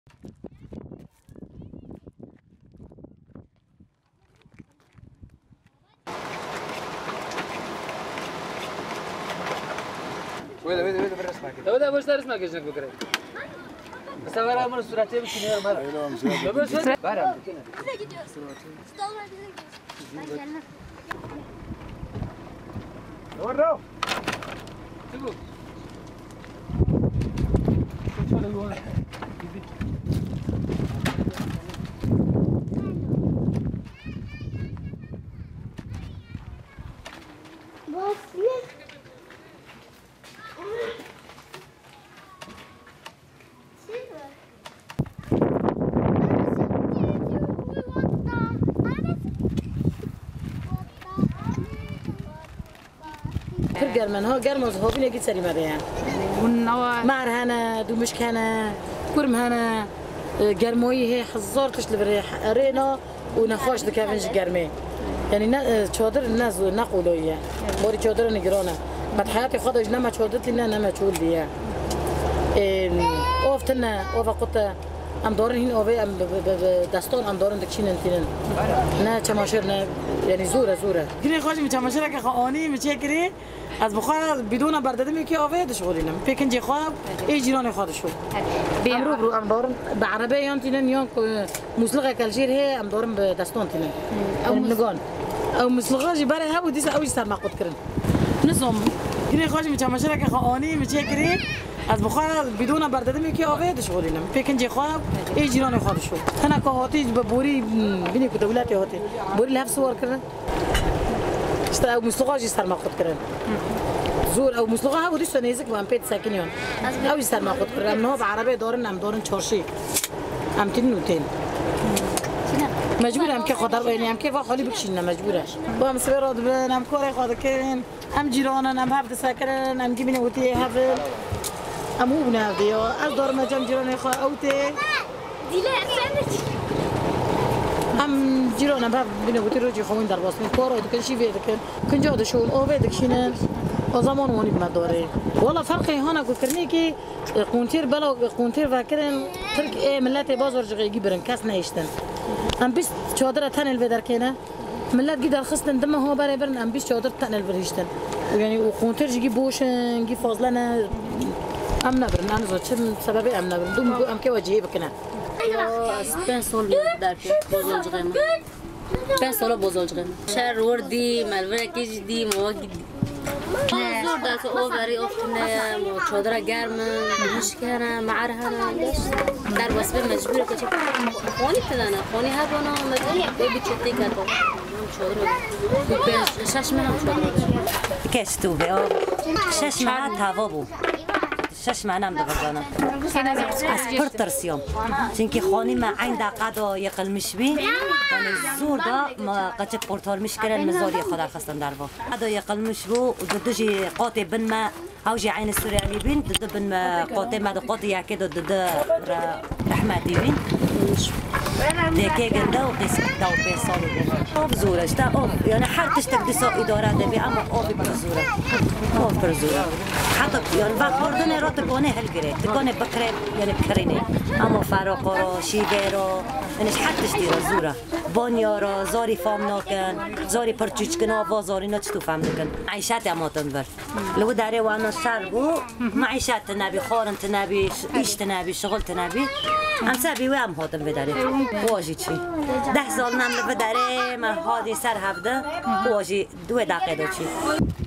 ويدا بالرسمة كده. ويدا بس رسمة كده جنك بكرة. بس أنا أمر الصورات يبي كنير مرة. بس بارم. ورّو. شوفوا. من هو قرمز هو بيني قد سري مريان والنوا مار هنا دومشك هنا كرم هنا قرموي هي حزار تشل بريح رينا ونخوش دكافنش قرمي يعني تشودر الناس نقولوا إياه بوري تشودر نجرونا بعد حياتي خدوا جنما تشودت لنا نما تشول ليا أوفتنا قطة أم دورن هنا أوفي أم دستون أم دورن دكشين انتين نا تماشرنا يعني زورة كني خوش متماشرة كخواني متشكري از بخواه بدون بردده میکی آوه دشغولینم پیکن جی خواب ای جیران خود شو ام رو ام دارم به عربه یان تینن یان مسلقه کلجیر هی ام دارم به دستان تینن او نگان او مسلقه جی برای هبو دیس اوج سر مقود کرن نظام کنی خوش میچماشره که خانی میچکری از بخواه بدون بردده میکی آوه دشغولینم پیکن جی خواب ای جیران خود شو هنا که هاتی به بوری بینی که دولتی هاتی بوری لحف سوار کردن او مسلقه جی سر مقود کرن زور او مسلقه ها بودی سنیزک و ام پیت ساکنیان او سر ما خود کردم نه به عربه دارن ام دارن چارشی ام تین نوتین مجبورم که خاطر بینیم که وا خالی بکشین مجبوره با ام سبراد بنم کار خاطر کردن ام جیرانن ام هفت ساکنن ام گیمینه وتی هفت ام او بنادی از دارم جام جیران خا اوته هم جيرونا باب بينو بتروجي خوين درباس من كورو دكان شي فيدك كن جود شون او فيدك شينن او زمان وني بمدوري والله فرقي هنا كرني كي قونتير بلا قونتير فاكرن ترك ايه ملاتي بازار جغي جبرن كاس نيشتن ام بيس چادر تنل بدر كينا ملات قدر خصتن دم هو بري برن ام بيس چادر تنل بريشتن يعني وقونتير جي بوشن جي فاضلنا ام نبرن انا زوج سبب ام نبرن دوم ام كي وجهي بكنا 5 سال در بزرگم 5 سال بزرگم شهر وردی ملوه کشیدی مواقع زور دست آوری افتنه چادر گرم مشکره معرهنه در واسه مجبور که خونی تدانه خونی هبانا مجبور بیچتی که تو چادر 6 ماه چادر کشتو به 6 ماه توا بود 6 ماه نم بزنم از پر ترسیم چونکه خانی ما عین دقیقه یقل مشبی یعنی زور دا ما قچه پورتال مشکرن مزاری خدا خستن در با دا یقل مشبو ددوجی قاطع بن ما اوجی عین سوریانی بین دد بن ما قاطع ما قاطع یکی دد رحمتی بین دیگه گنده و قسم دا و 5 سال بین آب زورش تا آب یعنی هر تشتک دیسا اداره دبی اما آبی پر زوره آب پر زوره حتی یعنی وقت بردن را تکانه هل گره تکانه بکره یعنی بکرینه اما فراقا را شیبه را یعنی حدش دیره زوره بانیا را زاری فهم ناکن زاری پرچوچ کن و زاری نا چطور فهم نکن معیشت اماتن برد لو داره وانا سر بو معیشت نبی خارن تنبی ایش تنبی شغل تنبی هم سبی و هم هاتم بداره واجی چی 10 سال نم بداره من هادی سر هفته واجی 2 دقیقه چی